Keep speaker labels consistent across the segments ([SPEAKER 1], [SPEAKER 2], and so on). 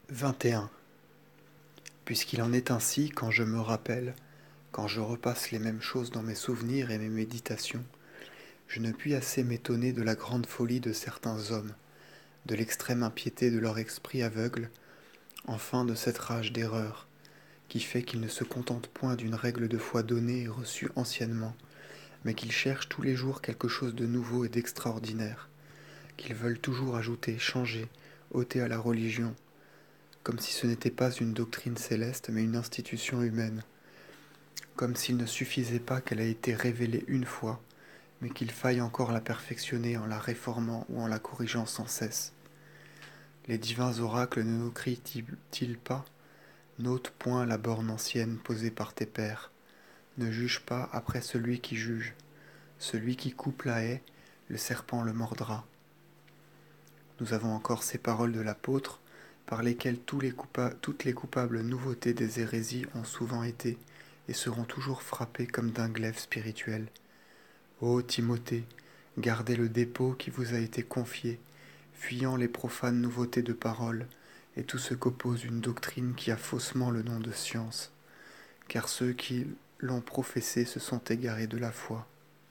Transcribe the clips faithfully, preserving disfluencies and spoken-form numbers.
[SPEAKER 1] vingt et un. Puisqu'il en est ainsi quand je me rappelle, quand je repasse les mêmes choses dans mes souvenirs et mes méditations, je ne puis assez m'étonner de la grande folie de certains hommes, de l'extrême impiété de leur esprit aveugle, enfin de cette rage d'erreur, qui fait qu'ils ne se contentent point d'une règle de foi donnée et reçue anciennement, mais qu'ils cherchent tous les jours quelque chose de nouveau et d'extraordinaire, qu'ils veulent toujours ajouter, changer, ôter à la religion, comme si ce n'était pas une doctrine céleste, mais une institution humaine, comme s'il ne suffisait pas qu'elle ait été révélée une fois, mais qu'il faille encore la perfectionner en la réformant ou en la corrigeant sans cesse. Les divins oracles ne nous crient-ils pas: n'ôte point la borne ancienne posée par tes pères, ne juge pas après celui qui juge, celui qui coupe la haie, le serpent le mordra. Nous avons encore ces paroles de l'apôtre, par lesquelles tous les coupa- toutes les coupables nouveautés des hérésies ont souvent été et seront toujours frappées comme d'un glaive spirituel. Ô Timothée, gardez le dépôt qui vous a été confié, fuyant les profanes nouveautés de parole et tout ce qu'oppose une doctrine qui a faussement le nom de science, car ceux qui l'ont professé se sont égarés de la foi.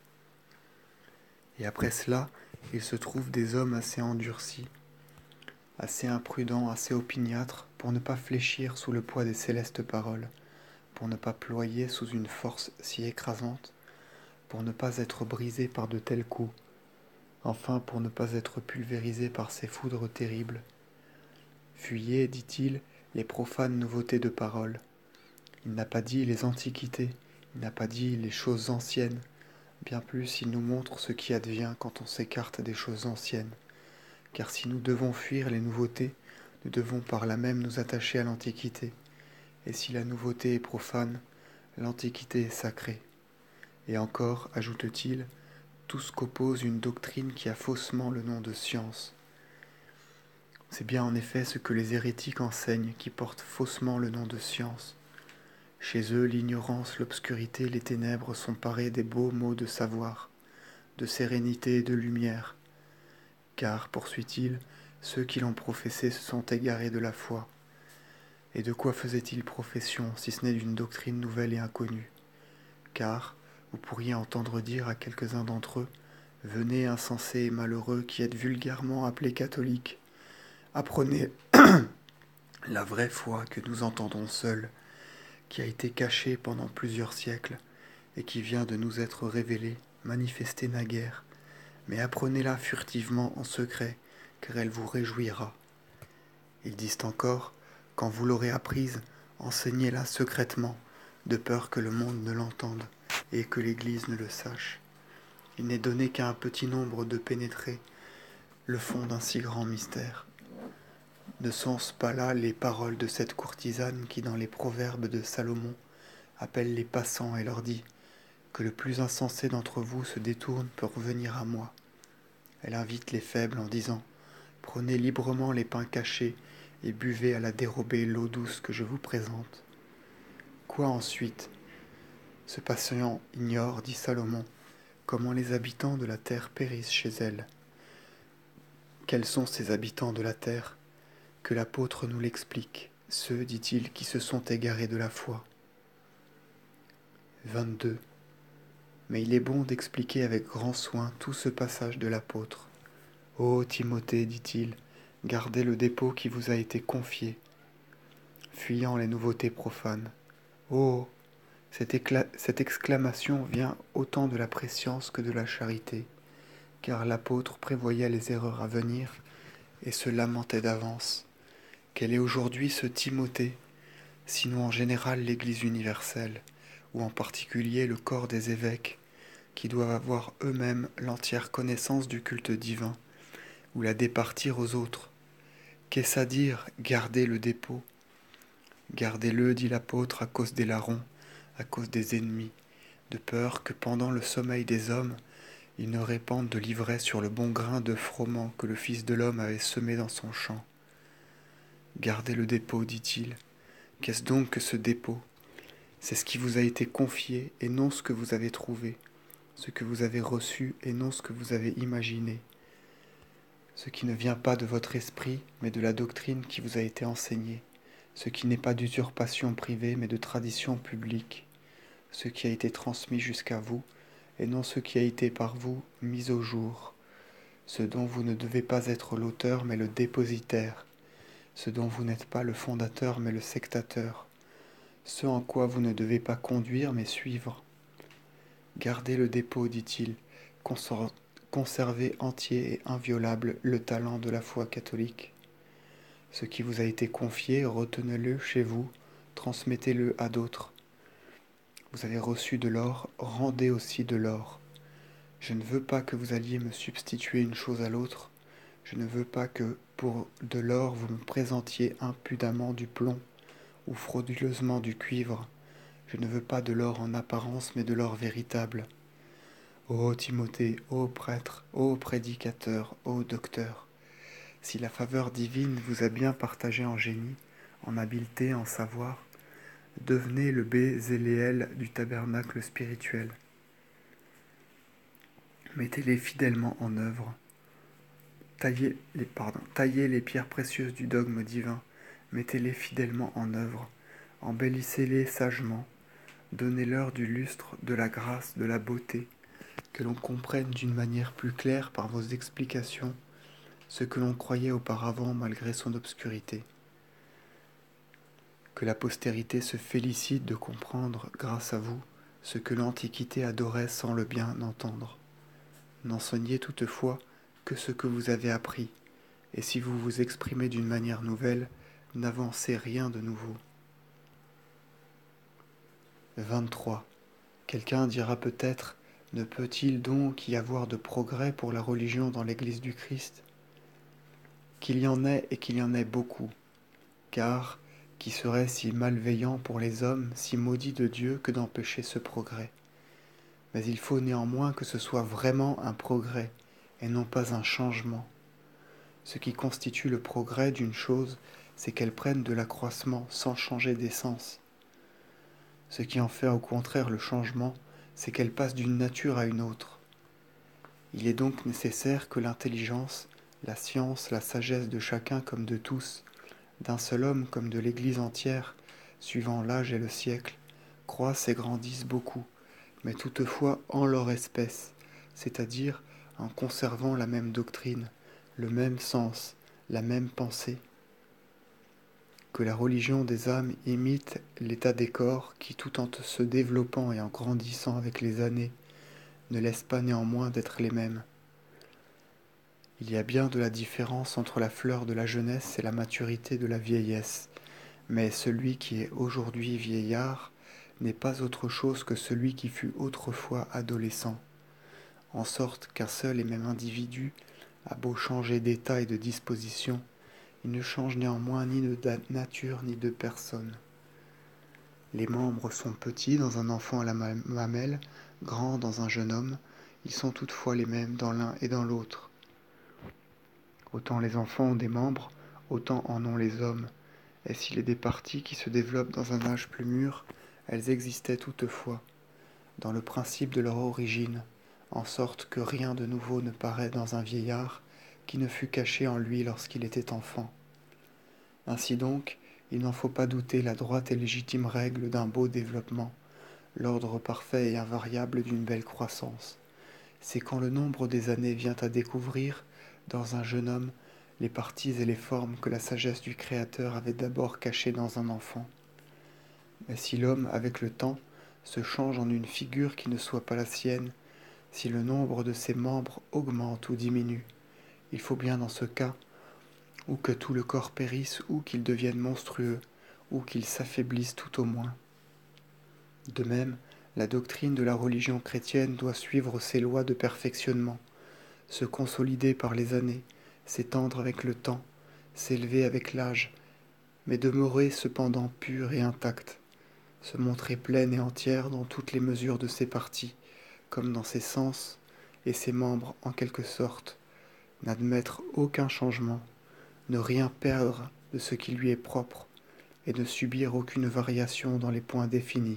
[SPEAKER 1] Et après cela, il se trouve des hommes assez endurcis, assez imprudents, assez opiniâtres, pour ne pas fléchir sous le poids des célestes paroles, pour ne pas ployer sous une force si écrasante, pour ne pas être brisés par de tels coups, enfin pour ne pas être pulvérisés par ces foudres terribles. Fuyez, dit-il, les profanes nouveautés de parole. Il n'a pas dit les antiquités, il n'a pas dit les choses anciennes, bien plus il nous montre ce qui advient quand on s'écarte des choses anciennes. Car si nous devons fuir les nouveautés, nous devons par là même nous attacher à l'Antiquité. Et si la nouveauté est profane, l'Antiquité est sacrée. Et encore, ajoute-t-il, tout ce qu'oppose une doctrine qui a faussement le nom de science. C'est bien en effet ce que les hérétiques enseignent qui portent faussement le nom de science. Chez eux, l'ignorance, l'obscurité, les ténèbres sont parés des beaux mots de savoir, de sérénité et de lumière. Car, poursuit-il, ceux qui l'ont professé se sont égarés de la foi. Et de quoi faisaient-ils profession, si ce n'est d'une doctrine nouvelle et inconnue? Car, vous pourriez entendre dire à quelques-uns d'entre eux: « Venez, insensés et malheureux, qui êtes vulgairement appelés catholiques, apprenez la vraie foi que nous entendons seuls, qui a été cachée pendant plusieurs siècles, et qui vient de nous être révélée, manifestée naguère, mais apprenez-la furtivement en secret, car elle vous réjouira. » Ils disent encore: « Quand vous l'aurez apprise, enseignez-la secrètement, de peur que le monde ne l'entende, et que l'Église ne le sache. Il n'est donné qu'à un petit nombre de pénétrer le fond d'un si grand mystère. » Ne sont-ce pas là les paroles de cette courtisane qui, dans les proverbes de Salomon, appelle les passants et leur dit: « Que le plus insensé d'entre vous se détourne pour venir à moi. » Elle invite les faibles en disant: « Prenez librement les pains cachés et buvez à la dérobée l'eau douce que je vous présente. » Quoi ensuite? Ce patient ignore, dit Salomon, comment les habitants de la terre périssent chez elle. Quels sont ces habitants de la terre? Que l'apôtre nous l'explique, ceux, dit-il, qui se sont égarés de la foi. vingt-deux. Mais il est bon d'expliquer avec grand soin tout ce passage de l'apôtre. « Ô Timothée, dit-il, gardez le dépôt qui vous a été confié, fuyant les nouveautés profanes. » Oh, cette, écla- cette exclamation vient autant de la prescience que de la charité, car l'apôtre prévoyait les erreurs à venir et se lamentait d'avance. Quel est aujourd'hui ce Timothée, sinon en général l'Église universelle, ou en particulier le corps des évêques, qui doivent avoir eux-mêmes l'entière connaissance du culte divin, ou la départir aux autres? Qu'est-ce à dire, gardez le dépôt? Gardez-le, dit l'apôtre, à cause des larrons, à cause des ennemis, de peur que pendant le sommeil des hommes, ils ne répandent de l'ivresse sur le bon grain de froment que le Fils de l'homme avait semé dans son champ. Gardez le dépôt, dit-il. Qu'est-ce donc que ce dépôt? C'est ce qui vous a été confié et non ce que vous avez trouvé, ce que vous avez reçu et non ce que vous avez imaginé. ce qui ne vient pas de votre esprit, mais de la doctrine qui vous a été enseignée, ce qui n'est pas d'usurpation privée, mais de tradition publique, ce qui a été transmis jusqu'à vous, et non ce qui a été par vous mis au jour, ce dont vous ne devez pas être l'auteur, mais le dépositaire, ce dont vous n'êtes pas le fondateur, mais le sectateur, ce en quoi vous ne devez pas conduire, mais suivre. Gardez le dépôt, dit-il, conservez entier et inviolable le talent de la foi catholique. Ce qui vous a été confié, retenez-le chez vous, transmettez-le à d'autres. Vous avez reçu de l'or, rendez aussi de l'or. Je ne veux pas que vous alliez me substituer une chose à l'autre. Je ne veux pas que, pour de l'or, vous me présentiez impudemment du plomb ou frauduleusement du cuivre. Je ne veux pas de l'or en apparence, mais de l'or véritable. Ô Timothée, ô prêtre, ô prédicateur, ô docteur, si la faveur divine vous a bien partagé en génie, en habileté, en savoir, devenez le Bézéléel du tabernacle spirituel. Mettez-les fidèlement en œuvre. Taillez les, pardon, taillez les pierres précieuses du dogme divin. Mettez-les fidèlement en œuvre. Embellissez-les sagement. Donnez-leur du lustre, de la grâce, de la beauté, que l'on comprenne d'une manière plus claire par vos explications ce que l'on croyait auparavant malgré son obscurité. Que la postérité se félicite de comprendre, grâce à vous, ce que l'Antiquité adorait sans le bien entendre. N'enseignez toutefois que ce que vous avez appris, et si vous vous exprimez d'une manière nouvelle, n'avancez rien de nouveau. vingt-trois. Quelqu'un dira peut-être, ne peut-il donc y avoir de progrès pour la religion dans l'Église du Christ ? Qu'il y en ait et qu'il y en ait beaucoup, car qui serait si malveillant pour les hommes, si maudit de Dieu que d'empêcher ce progrès ? Mais il faut néanmoins que ce soit vraiment un progrès, et non pas un changement. Ce qui constitue le progrès d'une chose, c'est qu'elle prenne de l'accroissement sans changer d'essence. Ce qui en fait au contraire le changement, c'est qu'elle passe d'une nature à une autre. Il est donc nécessaire que l'intelligence, la science, la sagesse de chacun comme de tous, d'un seul homme comme de l'Église entière, suivant l'âge et le siècle, croissent et grandissent beaucoup, mais toutefois en leur espèce, c'est-à-dire en conservant la même doctrine, le même sens, la même pensée. Que la religion des âmes imite l'état des corps qui, tout en se développant et en grandissant avec les années, ne laissent pas néanmoins d'être les mêmes. Il y a bien de la différence entre la fleur de la jeunesse et la maturité de la vieillesse, mais celui qui est aujourd'hui vieillard n'est pas autre chose que celui qui fut autrefois adolescent, en sorte qu'un seul et même individu a beau changer d'état et de disposition, il ne change néanmoins ni de nature ni de personne. Les membres sont petits dans un enfant à la mamelle, grands dans un jeune homme, ils sont toutefois les mêmes dans l'un et dans l'autre. Autant les enfants ont des membres, autant en ont les hommes, et s'il est des parties qui se développent dans un âge plus mûr, elles existaient toutefois, dans le principe de leur origine, en sorte que rien de nouveau ne paraît dans un vieillard qui ne fut caché en lui lorsqu'il était enfant. Ainsi donc, il n'en faut pas douter la droite et légitime règle d'un beau développement, l'ordre parfait et invariable d'une belle croissance. C'est quand le nombre des années vient à découvrir, dans un jeune homme, les parties et les formes que la sagesse du Créateur avait d'abord cachées dans un enfant. Mais si l'homme, avec le temps, se change en une figure qui ne soit pas la sienne, si le nombre de ses membres augmente ou diminue, il faut bien dans ce cas, ou que tout le corps périsse, ou qu'il devienne monstrueux, ou qu'il s'affaiblisse tout au moins. De même, la doctrine de la religion chrétienne doit suivre ses lois de perfectionnement, se consolider par les années, s'étendre avec le temps, s'élever avec l'âge, mais demeurer cependant pure et intacte, se montrer pleine et entière dans toutes les mesures de ses parties, comme dans ses sens et ses membres en quelque sorte, n'admettre aucun changement, ne rien perdre de ce qui lui est propre, et ne subir aucune variation dans les points définis.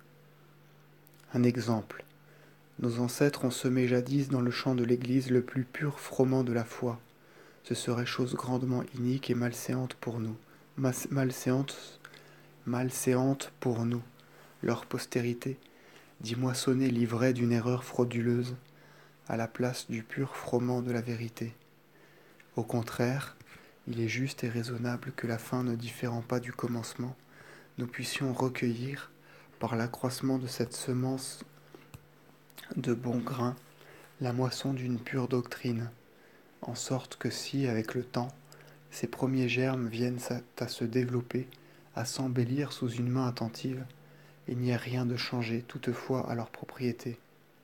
[SPEAKER 1] Un exemple. Nos ancêtres ont semé jadis dans le champ de l'Église le plus pur froment de la foi. ce serait chose grandement inique et malséante pour nous, Mas- malséante, malséante pour nous, leur postérité, d'y moissonner l'ivraie d'une erreur frauduleuse, à la place du pur froment de la vérité. Au contraire, il est juste et raisonnable que la fin ne différant pas du commencement, nous puissions recueillir, par l'accroissement de cette semence de bon grain, la moisson d'une pure doctrine, en sorte que si, avec le temps, ces premiers germes viennent à se développer, à s'embellir sous une main attentive, il n'y a rien de changé toutefois à leur propriété.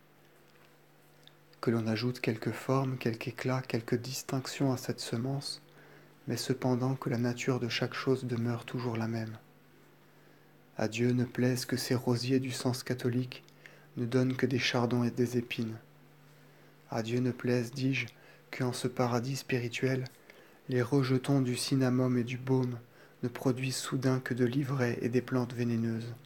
[SPEAKER 1] Que l'on ajoute quelque forme, quelque éclat, quelque distinction à cette semence, mais cependant que la nature de chaque chose demeure toujours la même. À Dieu ne plaise que ces rosiers du sens catholique ne donnent que des chardons et des épines. À Dieu ne plaise, dis-je, qu'en ce paradis spirituel, les rejetons du cinnamome et du baume ne produisent soudain que de l'ivraie et des plantes vénéneuses.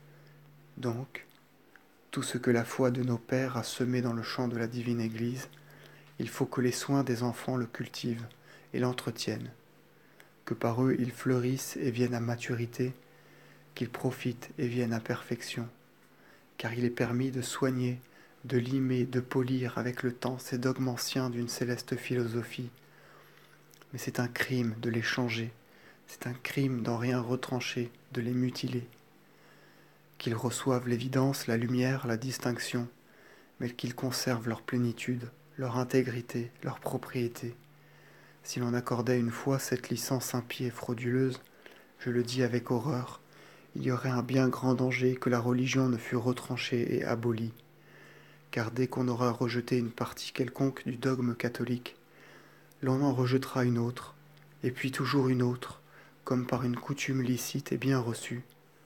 [SPEAKER 1] Donc, tout ce que la foi de nos pères a semé dans le champ de la divine Église, il faut que les soins des enfants le cultivent et l'entretiennent, que par eux ils fleurissent et viennent à maturité, qu'ils profitent et viennent à perfection, car il est permis de soigner, de limer, de polir avec le temps ces dogmes anciens d'une céleste philosophie. Mais c'est un crime de les changer, c'est un crime d'en rien retrancher, de les mutiler. Qu'ils reçoivent l'évidence, la lumière, la distinction, mais qu'ils conservent leur plénitude, leur intégrité, leur propriété. Si l'on accordait une fois cette licence impie et frauduleuse, je le dis avec horreur, il y aurait un bien grand danger que la religion ne fût retranchée et abolie, car dès qu'on aura rejeté une partie quelconque du dogme catholique, l'on en rejettera une autre, et puis toujours une autre, comme par une coutume licite et bien reçue.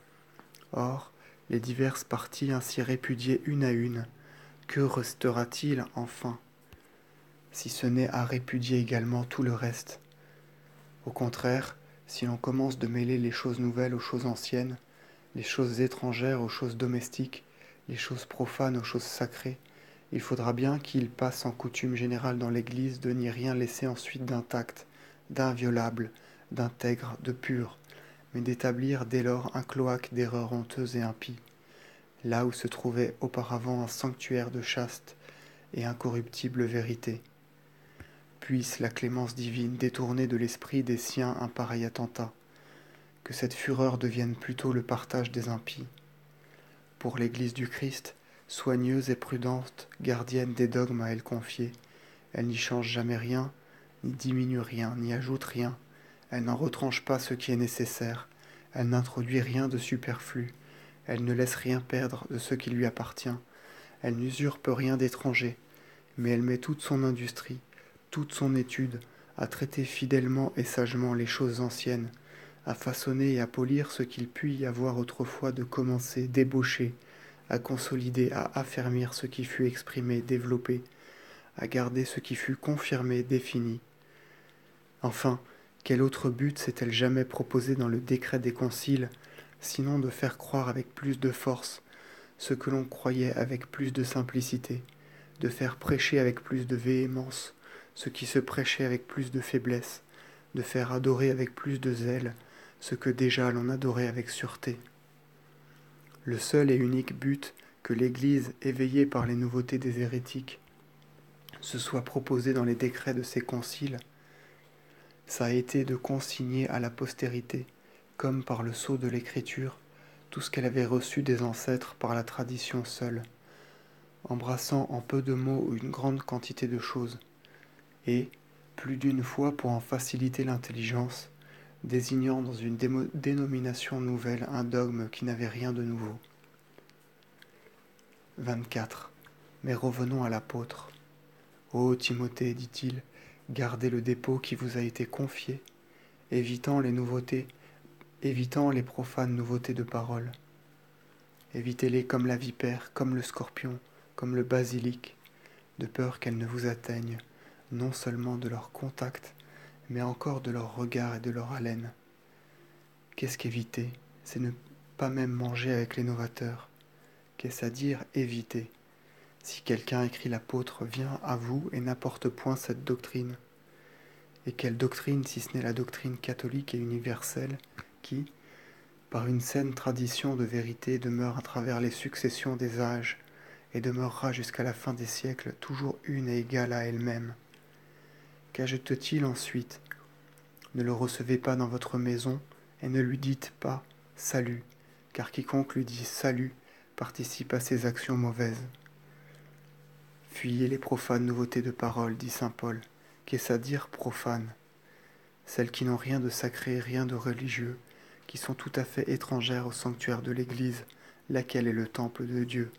[SPEAKER 1] Or, les diverses parties ainsi répudiées une à une, que restera-t-il enfin, si ce n'est à répudier également tout le reste? Au contraire, si l'on commence de mêler les choses nouvelles aux choses anciennes, les choses étrangères aux choses domestiques, les choses profanes aux choses sacrées, il faudra bien qu'il passe en coutume générale dans l'Église de n'y rien laisser ensuite d'intact, d'inviolable, d'intègre, de pur, mais d'établir dès lors un cloaque d'erreurs honteuses et impies, là où se trouvait auparavant un sanctuaire de chaste et incorruptible vérité. Puisse la clémence divine détourner de l'esprit des siens un pareil attentat, que cette fureur devienne plutôt le partage des impies. Pour l'Église du Christ, soigneuse et prudente, gardienne des dogmes à elle confiés, elle n'y change jamais rien, ni diminue rien, ni ajoute rien, elle n'en retranche pas ce qui est nécessaire, elle n'introduit rien de superflu, elle ne laisse rien perdre de ce qui lui appartient, elle n'usurpe rien d'étranger, mais elle met toute son industrie, toute son étude, à traiter fidèlement et sagement les choses anciennes, à façonner et à polir ce qu'il put y avoir autrefois de commencer, d'ébaucher, à consolider, à affermir ce qui fut exprimé, développé, à garder ce qui fut confirmé, défini. Enfin, quel autre but s'est-elle jamais proposé dans le décret des conciles, sinon de faire croire avec plus de force ce que l'on croyait avec plus de simplicité, de faire prêcher avec plus de véhémence ce qui se prêchait avec plus de faiblesse, de faire adorer avec plus de zèle ce que déjà l'on adorait avec sûreté. Le seul et unique but que l'Église, éveillée par les nouveautés des hérétiques, se soit proposé dans les décrets de ses conciles, ça a été de consigner à la postérité, comme par le sceau de l'Écriture, tout ce qu'elle avait reçu des ancêtres par la tradition seule, embrassant en peu de mots une grande quantité de choses, et, plus d'une fois pour en faciliter l'intelligence, désignant dans une démo- dénomination nouvelle un dogme qui n'avait rien de nouveau. vingt-quatre. Mais revenons à l'apôtre. Ô Timothée, dit-il, gardez le dépôt qui vous a été confié, évitant les nouveautés, évitant les profanes nouveautés de parole. Évitez-les comme la vipère, comme le scorpion, comme le basilic, de peur qu'elles ne vous atteignent, non seulement de leur contact, mais encore de leur regard et de leur haleine. Qu'est-ce qu'éviter? C'est ne pas même manger avec les novateurs. Qu'est-ce à dire éviter? Si quelqu'un écrit l'apôtre vient à vous et n'apporte point cette doctrine, Et quelle doctrine, si ce n'est la doctrine catholique et universelle, qui, par une saine tradition de vérité, demeure à travers les successions des âges, et demeurera jusqu'à la fin des siècles toujours une et égale à elle-même. Qu'ajoute-t-il ensuite? Ne le recevez pas dans votre maison, et ne lui dites pas « salut », car quiconque lui dit « salut » participe à ses actions mauvaises. Fuyez les profanes nouveautés de parole, dit saint Paul. Qu'est-ce à dire profane? Celles qui n'ont rien de sacré, rien de religieux, qui sont tout à fait étrangères au sanctuaire de l'Église, laquelle est le temple de Dieu.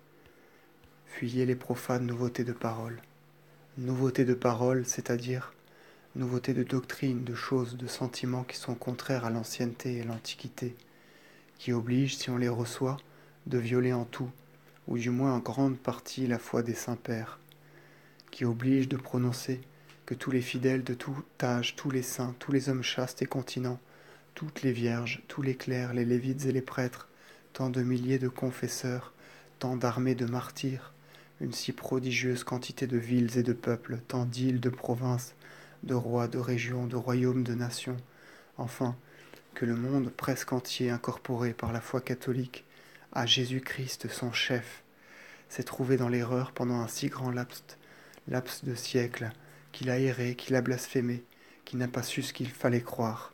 [SPEAKER 1] Fuyez les profanes nouveautés de parole. Nouveautés de parole, c'est-à-dire nouveautés de doctrine, de choses, de sentiments qui sont contraires à l'ancienneté et l'antiquité, qui obligent, si on les reçoit, de violer en tout, ou du moins en grande partie, la foi des saints-pères, qui obligent de prononcer que tous les fidèles de tout âge, tous les saints, tous les hommes chastes et continents, toutes les vierges, tous les clercs, les lévites et les prêtres, tant de milliers de confesseurs, tant d'armées de martyrs, une si prodigieuse quantité de villes et de peuples, tant d'îles, de provinces, de rois, de régions, de royaumes, de nations, enfin, que le monde presque entier, incorporé par la foi catholique à Jésus-Christ son chef, s'est trouvé dans l'erreur pendant un si grand laps, laps de siècles, qu'il a erré, qu'il a blasphémé, qu'il n'a pas su ce qu'il fallait croire.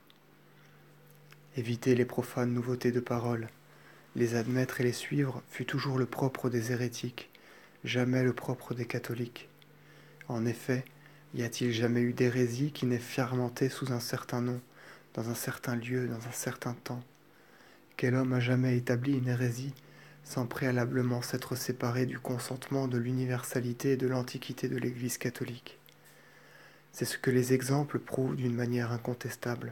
[SPEAKER 1] Éviter les profanes nouveautés de parole, les admettre et les suivre fut toujours le propre des hérétiques, jamais le propre des catholiques. En effet, y a-t-il jamais eu d'hérésie qui n'ait fermenté sous un certain nom, dans un certain lieu, dans un certain temps? Quel homme a jamais établi une hérésie sans préalablement s'être séparé du consentement de l'universalité et de l'antiquité de l'Église catholique? C'est ce que les exemples prouvent d'une manière incontestable.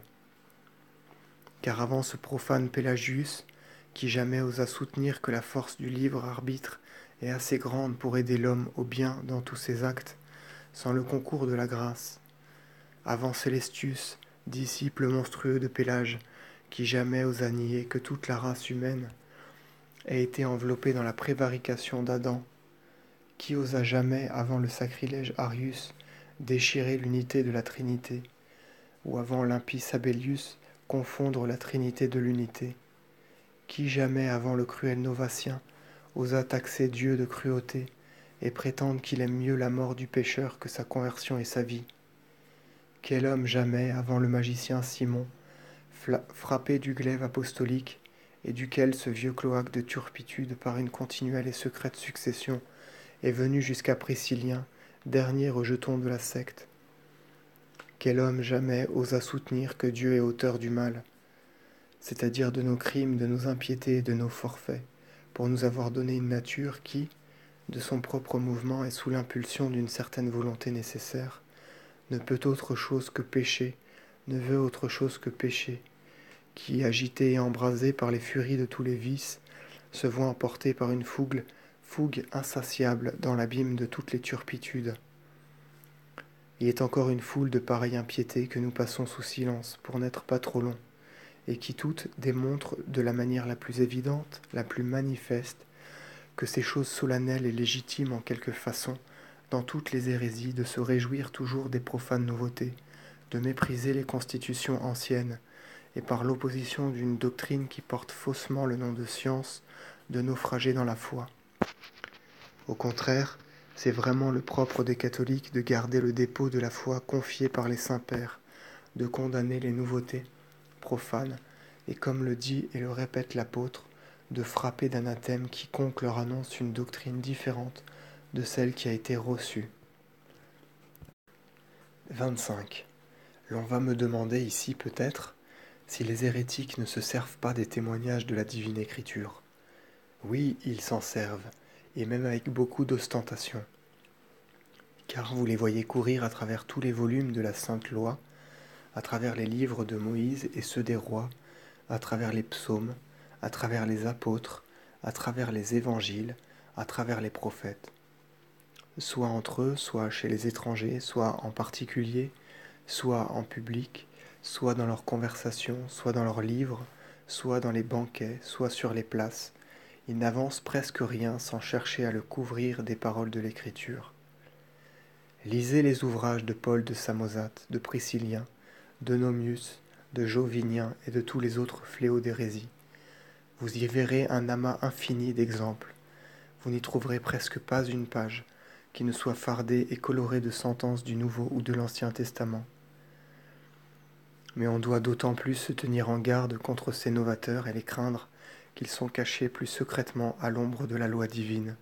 [SPEAKER 1] Car avant ce profane Pélagius, qui jamais osa soutenir que la force du libre arbitre est assez grande pour aider l'homme au bien dans tous ses actes, sans le concours de la grâce, avant Célestius, disciple monstrueux de Pélage, qui jamais osa nier que toute la race humaine ait été enveloppée dans la prévarication d'Adam, qui osa jamais, avant le sacrilège Arius, déchirer l'unité de la Trinité, ou avant l'impie Sabellius, confondre la Trinité de l'unité, qui jamais, avant le cruel Novatien, osa taxer Dieu de cruauté et prétendre qu'il aime mieux la mort du pécheur que sa conversion et sa vie? Quel homme jamais, avant le magicien Simon, frappé du glaive apostolique, et duquel ce vieux cloaque de turpitude par une continuelle et secrète succession est venu jusqu'à Priscillien, dernier rejeton de la secte? Quel homme jamais osa soutenir que Dieu est auteur du mal, c'est-à-dire de nos crimes, de nos impiétés et de nos forfaits, pour nous avoir donné une nature qui, de son propre mouvement et sous l'impulsion d'une certaine volonté nécessaire, ne peut autre chose que pécher, ne veut autre chose que pécher, qui, agité et embrasé par les furies de tous les vices, se voit emporté par une fougue, fougue insatiable dans l'abîme de toutes les turpitudes. Il est encore une foule de pareilles impiétés que nous passons sous silence pour n'être pas trop longs, et qui toutes démontrent de la manière la plus évidente, la plus manifeste, que ces choses solennelles et légitimes en quelque façon, dans toutes les hérésies, de se réjouir toujours des profanes nouveautés, de mépriser les constitutions anciennes, et par l'opposition d'une doctrine qui porte faussement le nom de science, de naufrager dans la foi. Au contraire, c'est vraiment le propre des catholiques de garder le dépôt de la foi confié par les saints-pères, de condamner les nouveautés profanes, et comme le dit et le répète l'apôtre, de frapper d'anathème quiconque leur annonce une doctrine différente de celle qui a été reçue. vingt-cinq. L'on va me demander ici peut-être si les hérétiques ne se servent pas des témoignages de la divine écriture. Oui, ils s'en servent, et même avec beaucoup d'ostentation. Car vous les voyez courir à travers tous les volumes de la Sainte Loi, à travers les livres de Moïse et ceux des rois, à travers les psaumes, à travers les apôtres, à travers les évangiles, à travers les prophètes. Soit entre eux, soit chez les étrangers, soit en particulier, soit en public, soit dans leurs conversations, soit dans leurs livres, soit dans les banquets, soit sur les places, ils n'avancent presque rien sans chercher à le couvrir des paroles de l'Écriture. Lisez les ouvrages de Paul de Samosate, de Priscillien, de Nomius, de Jovinien et de tous les autres fléaux d'hérésie. Vous y verrez un amas infini d'exemples. Vous n'y trouverez presque pas une page qui ne soit fardée et colorée de sentences du Nouveau ou de l'Ancien Testament. Mais on doit d'autant plus se tenir en garde contre ces novateurs et les craindre qu'ils sont cachés plus secrètement à l'ombre de la loi divine.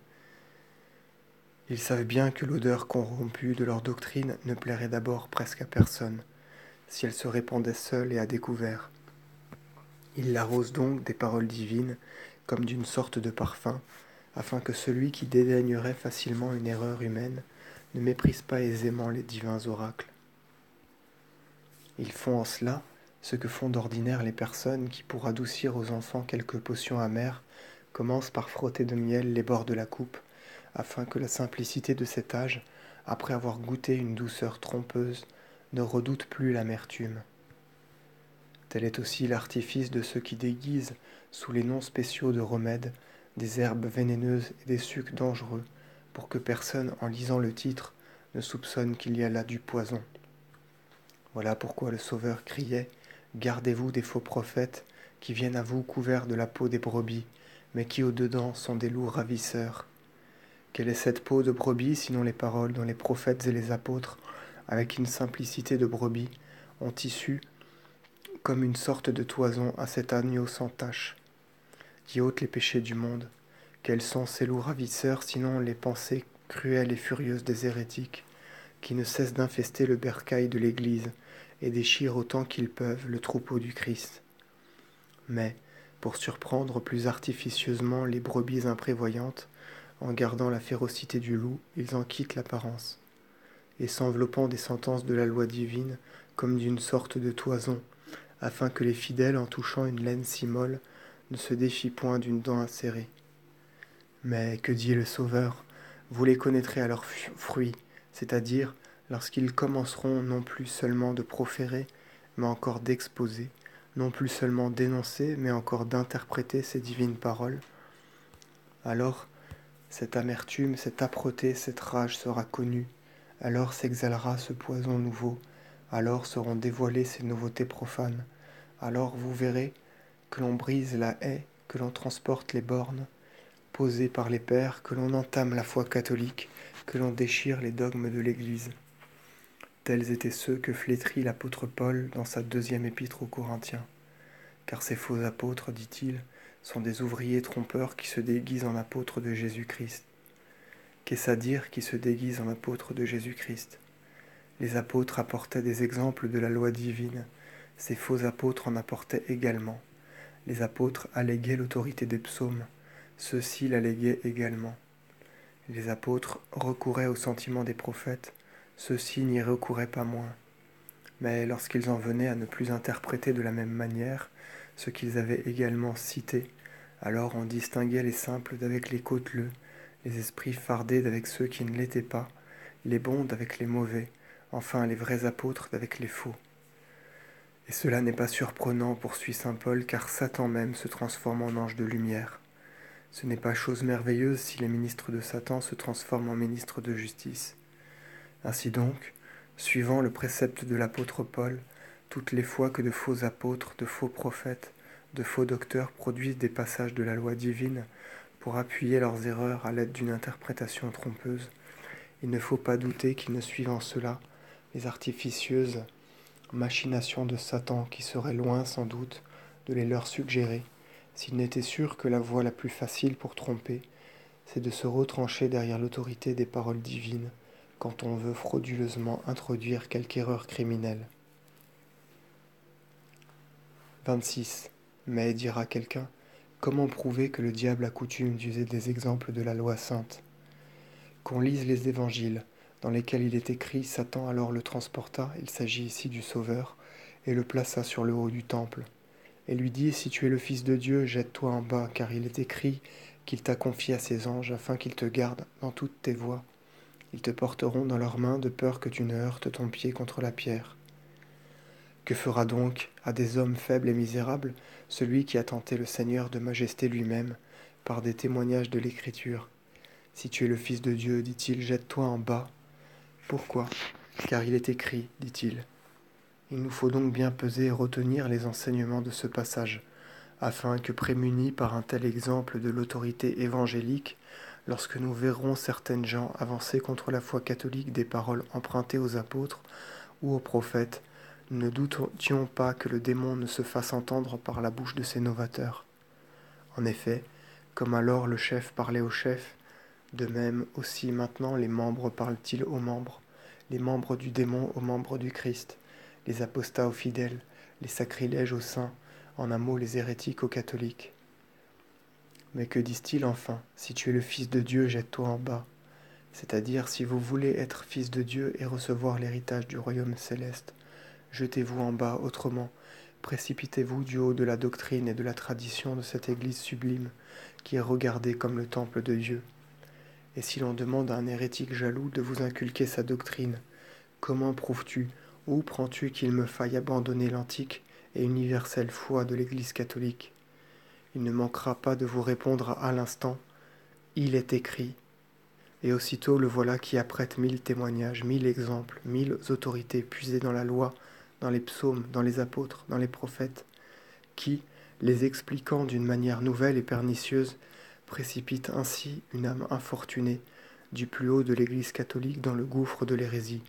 [SPEAKER 1] Ils savent bien que l'odeur corrompue de leur doctrine ne plairait d'abord presque à personne, si elle se répandait seule et à découvert. Ils l'arrosent donc des paroles divines comme d'une sorte de parfum, afin que celui qui dédaignerait facilement une erreur humaine ne méprise pas aisément les divins oracles. Ils font en cela ce que font d'ordinaire les personnes qui, pour adoucir aux enfants quelques potions amères, commencent par frotter de miel les bords de la coupe, afin que la simplicité de cet âge, après avoir goûté une douceur trompeuse, ne redoute plus l'amertume. Tel est aussi l'artifice de ceux qui déguisent, sous les noms spéciaux de remèdes, des herbes vénéneuses et des sucs dangereux, pour que personne, en lisant le titre, ne soupçonne qu'il y a là du poison. Voilà pourquoi le Sauveur criait « Gardez-vous des faux prophètes qui viennent à vous couverts de la peau des brebis, mais qui au-dedans sont des loups ravisseurs. » Quelle est cette peau de brebis, sinon les paroles dont les prophètes et les apôtres, avec une simplicité de brebis, ont tissu comme une sorte de toison à cet agneau sans tache, qui ôte les péchés du monde. Quels sont ces loups ravisseurs, sinon les pensées cruelles et furieuses des hérétiques, qui ne cessent d'infester le bercail de l'Église et déchirent autant qu'ils peuvent le troupeau du Christ. Mais, pour surprendre plus artificieusement les brebis imprévoyantes, en gardant la férocité du loup, ils en quittent l'apparence, et s'enveloppant des sentences de la loi divine comme d'une sorte de toison, afin que les fidèles, en touchant une laine si molle, ne se défient point d'une dent acérée. Mais, que dit le Sauveur, vous les connaîtrez à leurs fruits, c'est-à-dire lorsqu'ils commenceront non plus seulement de proférer, mais encore d'exposer, non plus seulement d'énoncer, mais encore d'interpréter ces divines paroles. Alors, cette amertume, cette âpreté, cette rage sera connue, alors s'exhalera ce poison nouveau, alors seront dévoilées ces nouveautés profanes, alors vous verrez que l'on brise la haie, que l'on transporte les bornes, posées par les pères, que l'on entame la foi catholique, que l'on déchire les dogmes de l'Église. Tels étaient ceux que flétrit l'apôtre Paul dans sa deuxième épître aux Corinthiens. Car ces faux apôtres, dit-il, sont des ouvriers trompeurs qui se déguisent en apôtres de Jésus-Christ. Qu'est-ce à dire qui se déguisent en apôtres de Jésus-Christ? Les apôtres apportaient des exemples de la loi divine, ces faux apôtres en apportaient également. Les apôtres alléguaient l'autorité des psaumes, ceux-ci l'alléguaient également. Les apôtres recouraient au sentiment des prophètes, ceux-ci n'y recouraient pas moins. Mais lorsqu'ils en venaient à ne plus interpréter de la même manière ce qu'ils avaient également cité, alors on distinguait les simples d'avec les cauteleux, les esprits fardés d'avec ceux qui ne l'étaient pas, les bons d'avec les mauvais, enfin les vrais apôtres d'avec les faux. Et cela n'est pas surprenant, poursuit saint Paul, car Satan même se transforme en ange de lumière. Ce n'est pas chose merveilleuse si les ministres de Satan se transforment en ministres de justice. Ainsi donc, suivant le précepte de l'apôtre Paul, toutes les fois que de faux apôtres, de faux prophètes, de faux docteurs produisent des passages de la loi divine pour appuyer leurs erreurs à l'aide d'une interprétation trompeuse, il ne faut pas douter qu'ils ne suivent en cela les artificieuses machinations de Satan qui seraient loin sans doute de les leur suggérer, s'il n'était sûr que la voie la plus facile pour tromper, c'est de se retrancher derrière l'autorité des paroles divines quand on veut frauduleusement introduire quelque erreur criminelle. vingt-six. Mais, dira quelqu'un, comment prouver que le diable a coutume d'user des exemples de la loi sainte? Qu'on lise les évangiles, dans lesquels il est écrit « Satan alors le transporta, il s'agit ici du Sauveur, et le plaça sur le haut du temple. Et lui dit, si tu es le Fils de Dieu, jette-toi en bas, car il est écrit qu'il t'a confié à ses anges, afin qu'ils te gardent dans toutes tes voies. Ils te porteront dans leurs mains de peur que tu ne heurtes ton pied contre la pierre. » Que fera donc, à des hommes faibles et misérables, celui qui a tenté le Seigneur de majesté lui-même, par des témoignages de l'Écriture? Si tu es le Fils de Dieu, dit-il, jette-toi en bas, Pourquoi? Car il est écrit, dit-il. Il nous faut donc bien peser et retenir les enseignements de ce passage, afin que, prémunis par un tel exemple de l'autorité évangélique, lorsque nous verrons certaines gens avancer contre la foi catholique des paroles empruntées aux apôtres ou aux prophètes, nous ne doutions pas que le démon ne se fasse entendre par la bouche de ces novateurs. En effet, comme alors le chef parlait au chef, de même aussi maintenant les membres parlent-ils aux membres, les membres du démon aux membres du Christ, les apostats aux fidèles, les sacrilèges aux saints, en un mot les hérétiques aux catholiques. Mais que disent-ils enfin? Si tu es le Fils de Dieu, jette-toi en bas. C'est-à-dire, si vous voulez être fils de Dieu et recevoir l'héritage du royaume céleste, jetez-vous en bas autrement, précipitez-vous du haut de la doctrine et de la tradition de cette Église sublime, qui est regardée comme le temple de Dieu. Et si l'on demande à un hérétique jaloux de vous inculquer sa doctrine, comment prouves-tu, où prends-tu qu'il me faille abandonner l'antique et universelle foi de l'Église catholique? Il ne manquera pas de vous répondre à l'instant, il est écrit. Et aussitôt le voilà qui apprête mille témoignages, mille exemples, mille autorités puisées dans la loi, dans les psaumes, dans les apôtres, dans les prophètes, qui, les expliquant d'une manière nouvelle et pernicieuse, précipite ainsi une âme infortunée du plus haut de l'Église catholique dans le gouffre de l'hérésie.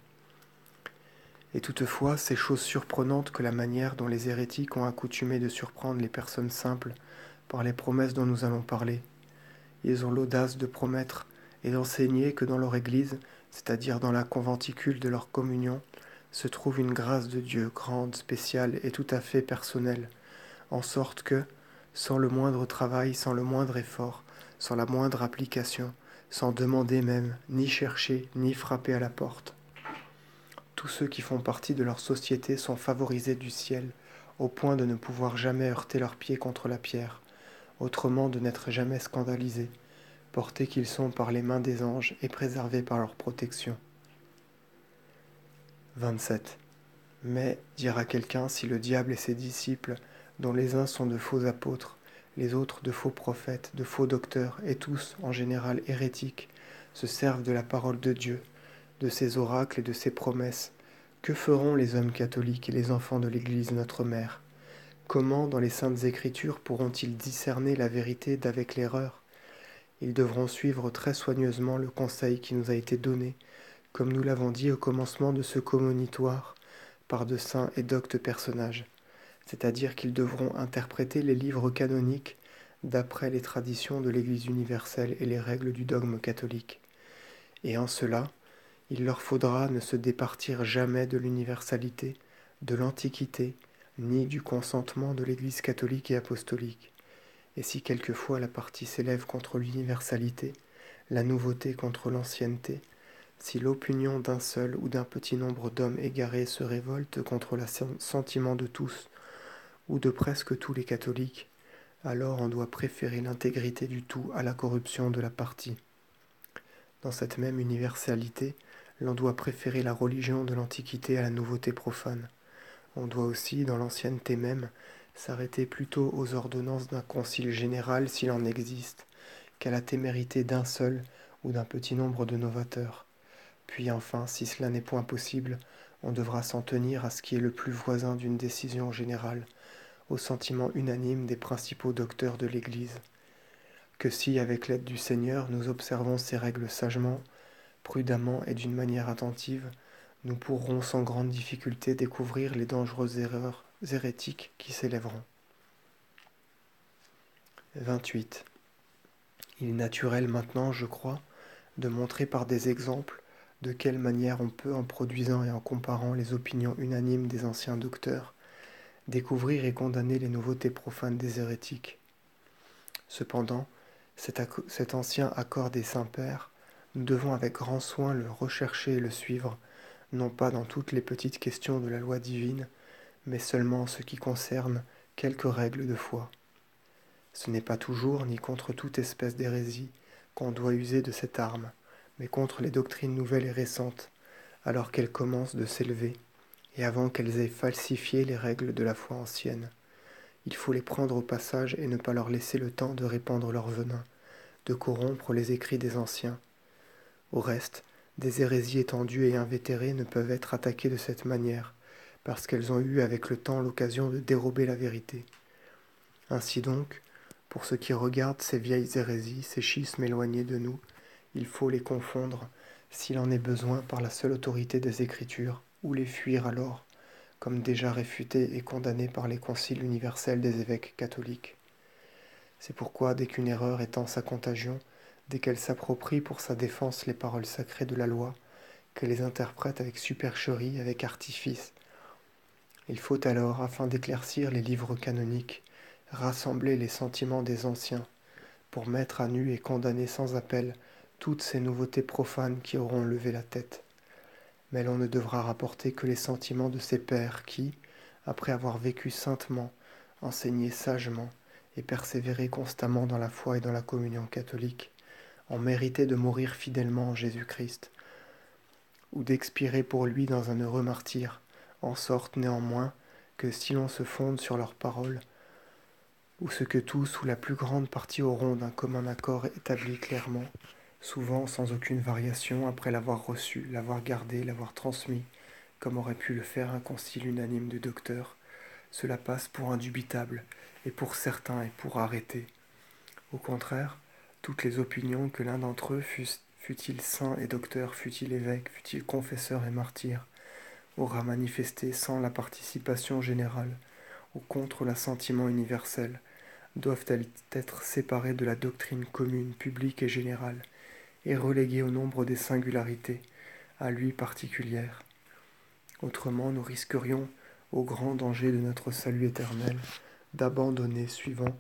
[SPEAKER 1] Et toutefois, c'est chose surprenante que la manière dont les hérétiques ont accoutumé de surprendre les personnes simples par les promesses dont nous allons parler. Ils ont l'audace de promettre et d'enseigner que dans leur Église, c'est-à-dire dans la conventicule de leur communion, se trouve une grâce de Dieu grande, spéciale et tout à fait personnelle, en sorte que, sans le moindre travail, sans le moindre effort, sans la moindre application, sans demander même, ni chercher, ni frapper à la porte, tous ceux qui font partie de leur société sont favorisés du ciel, au point de ne pouvoir jamais heurter leurs pieds contre la pierre, autrement de n'être jamais scandalisés, portés qu'ils sont par les mains des anges et préservés par leur protection. vingt-sept. Mais, dira quelqu'un, si le diable et ses disciples, dont les uns sont de faux apôtres, les autres de faux prophètes, de faux docteurs, et tous, en général hérétiques, se servent de la parole de Dieu, de ses oracles et de ses promesses, que feront les hommes catholiques et les enfants de l'Église notre Mère? Comment, dans les saintes Écritures, pourront-ils discerner la vérité d'avec l'erreur? Ils devront suivre très soigneusement le conseil qui nous a été donné, comme nous l'avons dit au commencement de ce commonitoire, par de saints et doctes personnages, c'est-à-dire qu'ils devront interpréter les livres canoniques d'après les traditions de l'Église universelle et les règles du dogme catholique. Et en cela, il leur faudra ne se départir jamais de l'universalité, de l'antiquité, ni du consentement de l'Église catholique et apostolique. Et si quelquefois la partie s'élève contre l'universalité, la nouveauté contre l'ancienneté, si l'opinion d'un seul ou d'un petit nombre d'hommes égarés se révolte contre le sentiment de tous, ou de presque tous les catholiques, alors on doit préférer l'intégrité du tout à la corruption de la partie. Dans cette même universalité, l'on doit préférer la religion de l'Antiquité à la nouveauté profane. On doit aussi, dans l'ancienneté même, s'arrêter plutôt aux ordonnances d'un concile général s'il en existe, qu'à la témérité d'un seul ou d'un petit nombre de novateurs. Puis enfin, si cela n'est point possible, on devra s'en tenir à ce qui est le plus voisin d'une décision générale, au sentiment unanime des principaux docteurs de l'Église. Que si, avec l'aide du Seigneur, nous observons ces règles sagement, prudemment et d'une manière attentive, nous pourrons sans grande difficulté découvrir les dangereuses erreurs hérétiques qui s'élèveront. vingt-huit. Il est naturel maintenant, je crois, de montrer par des exemples de quelle manière on peut, en produisant et en comparant les opinions unanimes des anciens docteurs, découvrir et condamner les nouveautés profanes des hérétiques. Cependant, cet, acc- cet ancien accord des saints-pères, nous devons avec grand soin le rechercher et le suivre, non pas dans toutes les petites questions de la loi divine, mais seulement en ce qui concerne quelques règles de foi. Ce n'est pas toujours, ni contre toute espèce d'hérésie, qu'on doit user de cette arme, mais contre les doctrines nouvelles et récentes, alors qu'elles commencent de s'élever, et avant qu'elles aient falsifié les règles de la foi ancienne. Il faut les prendre au passage et ne pas leur laisser le temps de répandre leur venin, de corrompre les écrits des anciens. Au reste, Des hérésies étendues et invétérées ne peuvent être attaquées de cette manière, parce qu'elles ont eu avec le temps l'occasion de dérober la vérité. Ainsi donc, pour ce qui regarde ces vieilles hérésies, ces schismes éloignés de nous, il faut les confondre, s'il en est besoin, par la seule autorité des Écritures, ou les fuir alors, comme déjà réfutés et condamnés par les conciles universels des évêques catholiques. C'est pourquoi, dès qu'une erreur étend sa contagion, dès qu'elle s'approprie pour sa défense les paroles sacrées de la loi, qu'elle les interprète avec supercherie, avec artifice, il faut alors, afin d'éclaircir les livres canoniques, rassembler les sentiments des anciens, pour mettre à nu et condamner sans appel toutes ces nouveautés profanes qui auront levé la tête. Mais l'on ne devra rapporter que les sentiments de ces pères qui, après avoir vécu saintement, enseigné sagement et persévéré constamment dans la foi et dans la communion catholique, ont mérité de mourir fidèlement en Jésus-Christ, ou d'expirer pour lui dans un heureux martyre, en sorte néanmoins que si l'on se fonde sur leurs paroles, ou ce que tous ou la plus grande partie auront d'un commun accord établi clairement, souvent sans aucune variation après l'avoir reçu, l'avoir gardé, l'avoir transmis, comme aurait pu le faire un concile unanime de docteurs, cela passe pour indubitable, et pour certain et pour arrêté. Au contraire, toutes les opinions que l'un d'entre eux, fût-il saint et docteur, fût-il évêque, fût-il confesseur et martyr, aura manifesté sans la participation générale ou contre l'assentiment universel, doivent-elles être séparées de la doctrine commune, publique et générale, et reléguées au nombre des singularités, à lui particulières. Autrement, nous risquerions, au grand danger de notre salut éternel, d'abandonner, suivant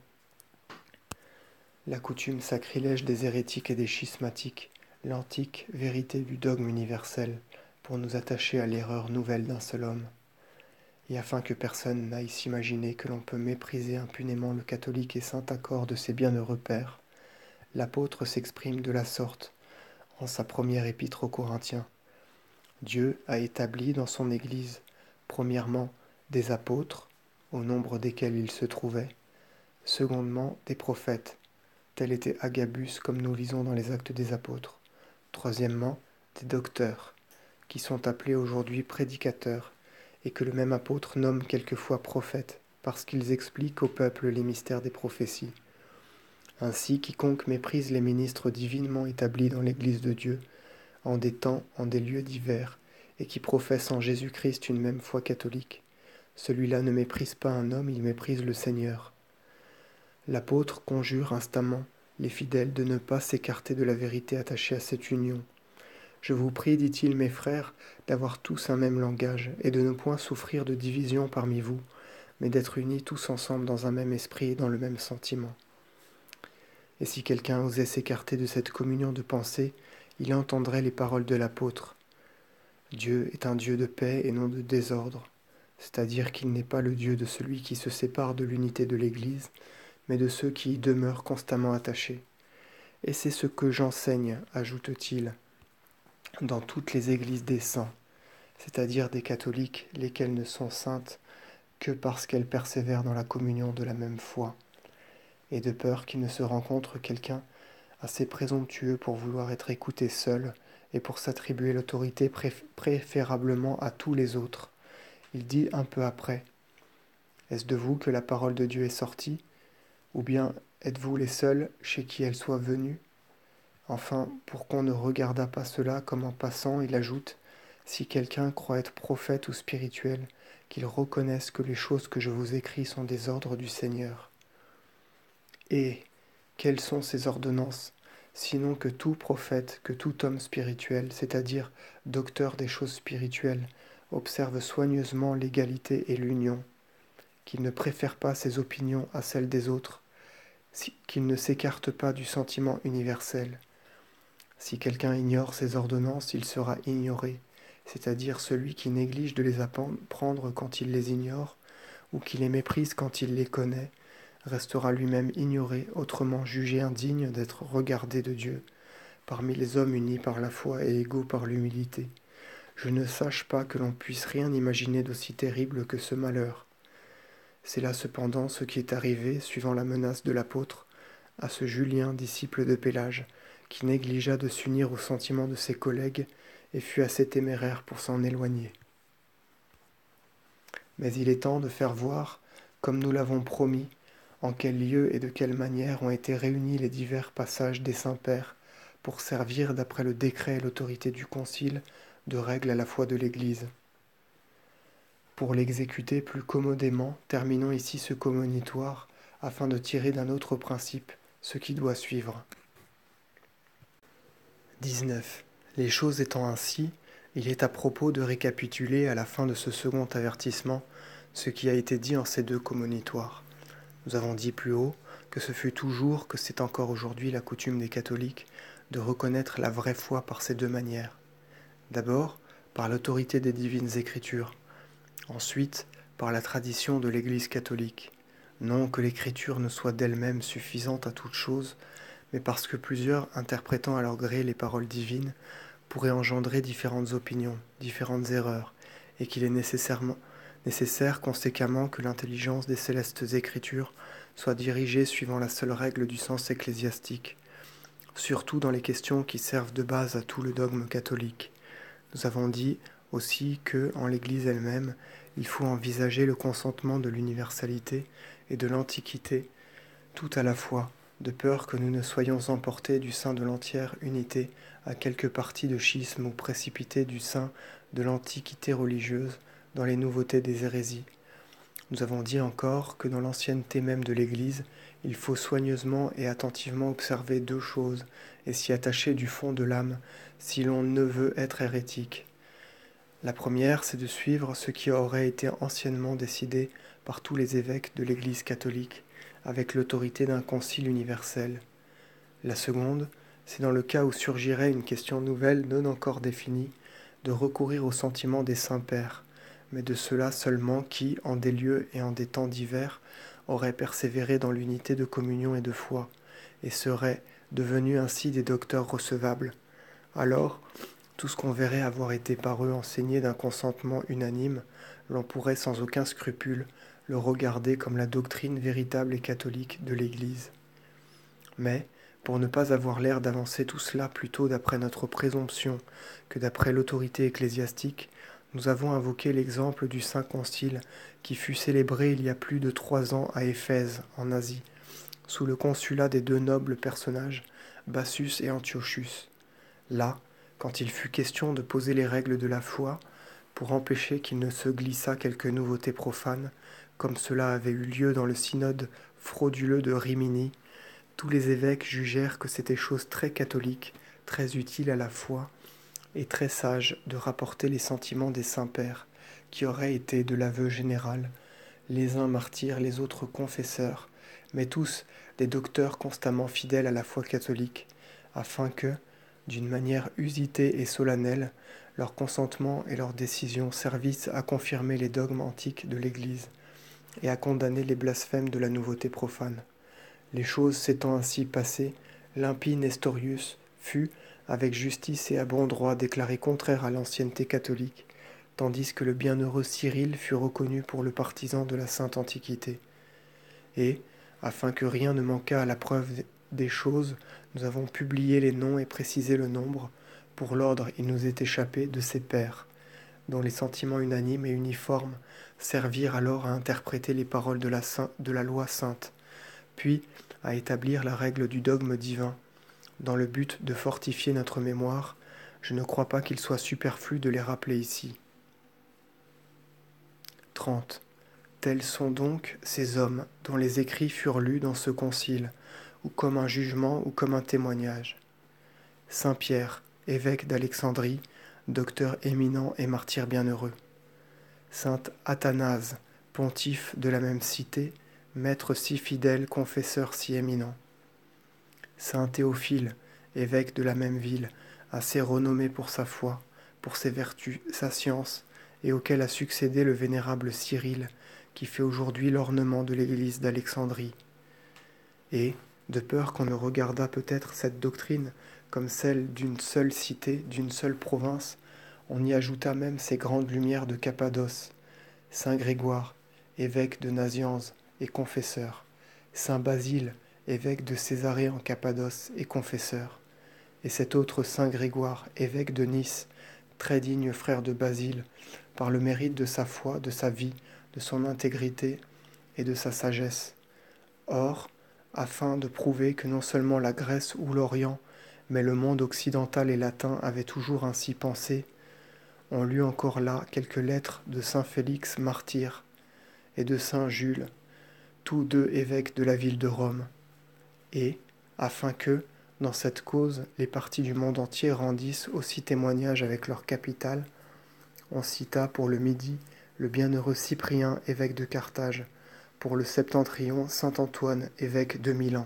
[SPEAKER 1] la coutume sacrilège des hérétiques et des schismatiques, l'antique vérité du dogme universel, pour nous attacher à l'erreur nouvelle d'un seul homme. Et afin que personne n'aille s'imaginer que l'on peut mépriser impunément le catholique et saint accord de ses bienheureux pères, l'apôtre s'exprime de la sorte en sa première épître aux Corinthiens. Dieu a établi dans son Église, premièrement, des apôtres, au nombre desquels il se trouvait, secondement, des prophètes, tel était Agabus comme nous lisons dans les Actes des Apôtres, troisièmement, des docteurs, qui sont appelés aujourd'hui prédicateurs, et que le même apôtre nomme quelquefois prophètes, parce qu'ils expliquent au peuple les mystères des prophéties. Ainsi, quiconque méprise les ministres divinement établis dans l'Église de Dieu, en des temps, en des lieux divers, et qui professe en Jésus-Christ une même foi catholique, celui-là ne méprise pas un homme, il méprise le Seigneur. L'apôtre conjure instamment les fidèles de ne pas s'écarter de la vérité attachée à cette union. Je vous prie, dit-il, mes frères, d'avoir tous un même langage, et de ne point souffrir de division parmi vous, mais d'être unis tous ensemble dans un même esprit et dans le même sentiment. Et si quelqu'un osait s'écarter de cette communion de pensée, il entendrait les paroles de l'apôtre. Dieu est un Dieu de paix et non de désordre, c'est-à-dire qu'il n'est pas le Dieu de celui qui se sépare de l'unité de l'Église, mais de ceux qui y demeurent constamment attachés. Et c'est ce que j'enseigne, ajoute-t-il, dans toutes les églises des saints, c'est-à-dire des catholiques, lesquelles ne sont saintes que parce qu'elles persévèrent dans la communion de la même foi, et de peur qu'il ne se rencontre quelqu'un assez présomptueux pour vouloir être écouté seul et pour s'attribuer l'autorité préf- préférablement à tous les autres. Il dit un peu après, « Est-ce de vous que la parole de Dieu est sortie ? Ou bien êtes-vous les seuls chez qui elle soit venue ? Enfin, pour qu'on ne regardât pas cela comme en passant, il ajoute, si quelqu'un croit être prophète ou spirituel, qu'il reconnaisse que les choses que je vous écris sont des ordres du Seigneur. Et quelles sont ces ordonnances, sinon que tout prophète, que tout homme spirituel, c'est-à-dire docteur des choses spirituelles, observe soigneusement l'égalité et l'union, qu'il ne préfère pas ses opinions à celles des autres, qu'il ne s'écarte pas du sentiment universel. Si quelqu'un ignore ces ordonnances, il sera ignoré, c'est-à-dire celui qui néglige de les apprendre quand il les ignore, ou qui les méprise quand il les connaît, restera lui-même ignoré, autrement jugé indigne d'être regardé de Dieu, parmi les hommes unis par la foi et égaux par l'humilité. Je ne sache pas que l'on puisse rien imaginer d'aussi terrible que ce malheur. C'est là cependant ce qui est arrivé, suivant la menace de l'apôtre, à ce Julien, disciple de Pélage, qui négligea de s'unir aux sentiments de ses collègues et fut assez téméraire pour s'en éloigner. Mais il est temps de faire voir, comme nous l'avons promis, en quel lieu et de quelle manière ont été réunis les divers passages des saints-pères pour servir, d'après le décret et l'autorité du Concile, de règle à la foi de l'Église. Pour l'exécuter plus commodément, terminons ici ce commonitoire afin de tirer d'un autre principe ce qui doit suivre. dix-neuf. Les choses étant ainsi, il est à propos de récapituler à la fin de ce second avertissement ce qui a été dit en ces deux commonitoires. Nous avons dit plus haut que ce fut toujours, que c'est encore aujourd'hui la coutume des catholiques de reconnaître la vraie foi par ces deux manières. D'abord, par l'autorité des divines écritures, ensuite, par la tradition de l'Église catholique. Non que l'écriture ne soit d'elle-même suffisante à toute chose, mais parce que plusieurs, interprétant à leur gré les paroles divines, pourraient engendrer différentes opinions, différentes erreurs, et qu'il est nécessairement nécessaire conséquemment que l'intelligence des célestes écritures soit dirigée suivant la seule règle du sens ecclésiastique, surtout dans les questions qui servent de base à tout le dogme catholique. Nous avons dit aussi que, en l'Église elle-même, il faut envisager le consentement de l'universalité et de l'antiquité, tout à la fois, de peur que nous ne soyons emportés du sein de l'entière unité à quelque partie de schisme ou précipités du sein de l'antiquité religieuse dans les nouveautés des hérésies. Nous avons dit encore que dans l'ancienneté même de l'Église, il faut soigneusement et attentivement observer deux choses et s'y attacher du fond de l'âme si l'on ne veut être hérétique. La première, c'est de suivre ce qui aurait été anciennement décidé par tous les évêques de l'Église catholique, avec l'autorité d'un concile universel. La seconde, c'est dans le cas où surgirait une question nouvelle non encore définie, de recourir au sentiment des saints-pères, mais de ceux-là seulement qui, en des lieux et en des temps divers, auraient persévéré dans l'unité de communion et de foi, et seraient devenus ainsi des docteurs recevables. Alors, tout ce qu'on verrait avoir été par eux enseigné d'un consentement unanime, l'on pourrait sans aucun scrupule le regarder comme la doctrine véritable et catholique de l'Église. Mais, pour ne pas avoir l'air d'avancer tout cela plutôt d'après notre présomption que d'après l'autorité ecclésiastique, nous avons invoqué l'exemple du Saint Concile qui fut célébré il y a plus de trois ans à Éphèse, en Asie, sous le consulat des deux nobles personnages, Bassus et Antiochus. Là, quand il fut question de poser les règles de la foi, pour empêcher qu'il ne se glissât quelque nouveauté profane, comme cela avait eu lieu dans le synode frauduleux de Rimini, tous les évêques jugèrent que c'était chose très catholique, très utile à la foi, et très sage de rapporter les sentiments des saints-pères, qui auraient été de l'aveu général, les uns martyrs, les autres confesseurs, mais tous des docteurs constamment fidèles à la foi catholique, afin que, d'une manière usitée et solennelle, leur consentement et leurs décisions servissent à confirmer les dogmes antiques de l'Église et à condamner les blasphèmes de la nouveauté profane. Les choses s'étant ainsi passées, l'impie Nestorius fut, avec justice et à bon droit, déclaré contraire à l'ancienneté catholique, tandis que le bienheureux Cyril fut reconnu pour le partisan de la sainte antiquité. Et, afin que rien ne manquât à la preuve des choses, nous avons publié les noms et précisé le nombre, pour l'ordre il nous est échappé, de ces pères, dont les sentiments unanimes et uniformes servirent alors à interpréter les paroles de la, saint, de la loi sainte, puis à établir la règle du dogme divin. Dans le but de fortifier notre mémoire, je ne crois pas qu'il soit superflu de les rappeler ici. trente. Tels sont donc ces hommes dont les écrits furent lus dans ce concile, ou comme un jugement ou comme un témoignage. Saint Pierre, évêque d'Alexandrie, docteur éminent et martyr bienheureux. Saint Athanase, pontife de la même cité, maître si fidèle, confesseur si éminent. Saint Théophile, évêque de la même ville, assez renommé pour sa foi, pour ses vertus, sa science, et auquel a succédé le vénérable Cyril, qui fait aujourd'hui l'ornement de l'église d'Alexandrie. Et, de peur qu'on ne regardât peut-être cette doctrine comme celle d'une seule cité, d'une seule province, on y ajouta même ces grandes lumières de Cappadoce, Saint Grégoire, évêque de Nazianze et confesseur, Saint Basile, évêque de Césarée en Cappadoce et confesseur, et cet autre saint Grégoire, évêque de Nice, très digne frère de Basile, par le mérite de sa foi, de sa vie, de son intégrité et de sa sagesse. Or, afin de prouver que non seulement la Grèce ou l'Orient, mais le monde occidental et latin avaient toujours ainsi pensé, on lut encore là quelques lettres de saint Félix martyr et de saint Jules, tous deux évêques de la ville de Rome, et, afin que, dans cette cause, les partis du monde entier rendissent aussi témoignage avec leur capitale, on cita pour le Midi le bienheureux Cyprien, évêque de Carthage, pour le Septentrion saint Antoine, évêque de Milan.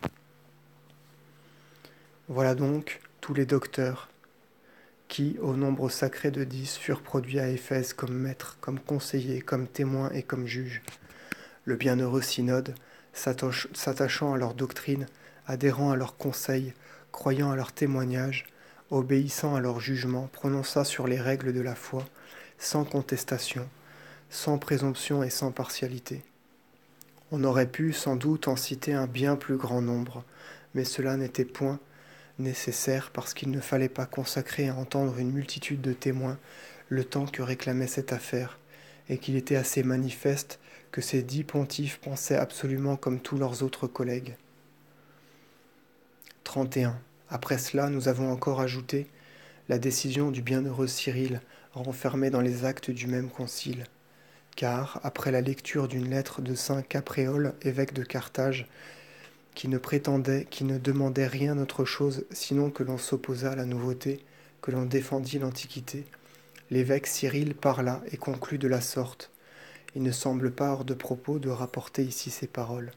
[SPEAKER 1] Voilà donc tous les docteurs qui, au nombre sacré de dix, furent produits à Éphèse comme maîtres, comme conseillers, comme témoins et comme juges. Le bienheureux synode, s'attachant à leur doctrine, adhérant à leurs conseils, croyant à leurs témoignages, obéissant à leur jugement, prononça sur les règles de la foi, sans contestation, sans présomption et sans partialité. On aurait pu sans doute en citer un bien plus grand nombre, mais cela n'était point nécessaire parce qu'il ne fallait pas consacrer à entendre une multitude de témoins le temps que réclamait cette affaire, et qu'il était assez manifeste que ces dix pontifes pensaient absolument comme tous leurs autres collègues. trente et un. Après cela, nous avons encore ajouté la décision du bienheureux Cyril, renfermée dans les actes du même concile. Car, après la lecture d'une lettre de saint Capréol, évêque de Carthage, qui ne prétendait, qui ne demandait rien autre chose sinon que l'on s'opposât à la nouveauté, que l'on défendît l'Antiquité, l'évêque Cyril parla et conclut de la sorte. Il ne semble pas hors de propos de rapporter ici ces paroles.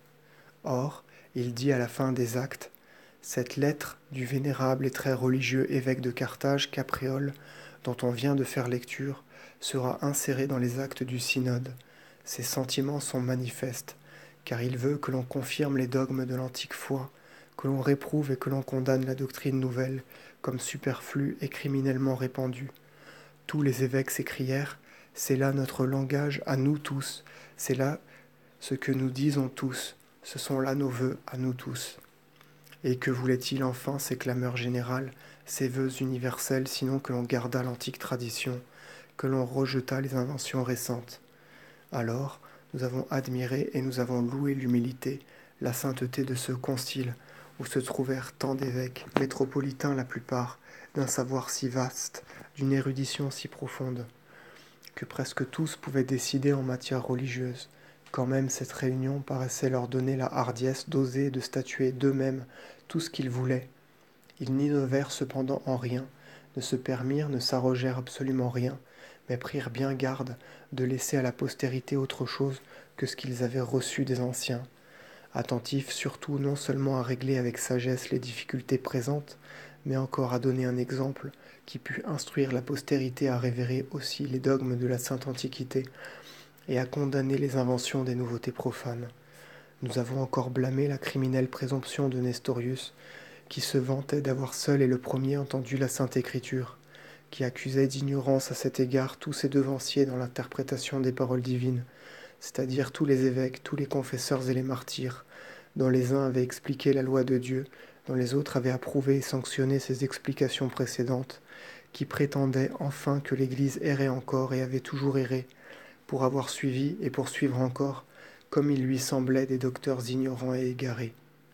[SPEAKER 1] Or, il dit à la fin des actes, cette lettre du vénérable et très religieux évêque de Carthage, Capréol, dont on vient de faire lecture, sera insérée dans les actes du synode. Ses sentiments sont manifestes, car il veut que l'on confirme les dogmes de l'antique foi, que l'on réprouve et que l'on condamne la doctrine nouvelle comme superflue et criminellement répandue. Tous les évêques s'écrièrent, c'est là notre langage à nous tous, c'est là ce que nous disons tous, ce sont là nos vœux à nous tous. Et que voulait-il enfin ces clameurs générales, ces vœux universels, sinon que l'on gardât l'antique tradition, que l'on rejetât les inventions récentes. Alors, nous avons admiré et nous avons loué l'humilité, la sainteté de ce concile, où se trouvèrent tant d'évêques, métropolitains la plupart, d'un savoir si vaste, d'une érudition si profonde, que presque tous pouvaient décider en matière religieuse, quand même cette réunion paraissait leur donner la hardiesse d'oser et de statuer d'eux-mêmes tout ce qu'ils voulaient. Ils n'innovèrent cependant en rien, ne se permirent, ne s'arrogèrent absolument rien, mais prirent bien garde de laisser à la postérité autre chose que ce qu'ils avaient reçu des anciens, attentifs surtout non seulement à régler avec sagesse les difficultés présentes, mais encore à donner un exemple qui pût instruire la postérité à révérer aussi les dogmes de la sainte Antiquité et à condamner les inventions des nouveautés profanes. Nous avons encore blâmé la criminelle présomption de Nestorius, qui se vantait d'avoir seul et le premier entendu la Sainte Écriture, qui accusait d'ignorance à cet égard tous ses devanciers dans l'interprétation des paroles divines, c'est-à-dire tous les évêques, tous les confesseurs et les martyrs, dont les uns avaient expliqué la loi de Dieu, dont les autres avaient approuvé et sanctionné ses explications précédentes, qui prétendaient enfin que l'Église errait encore et avait toujours erré, pour avoir suivi et pour suivre encore, comme il lui semblait des docteurs ignorants et égarés.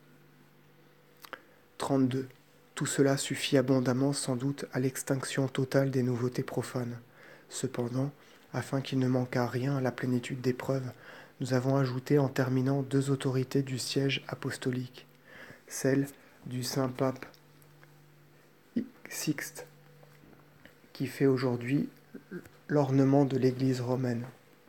[SPEAKER 1] trente-deux. Tout cela suffit abondamment sans doute à l'extinction totale des nouveautés profanes. Cependant, afin qu'il ne manquât rien à la plénitude des preuves, nous avons ajouté en terminant deux autorités du siège apostolique, celle du Saint-Pape Sixte, qui fait aujourd'hui l'ornement de l'Église romaine,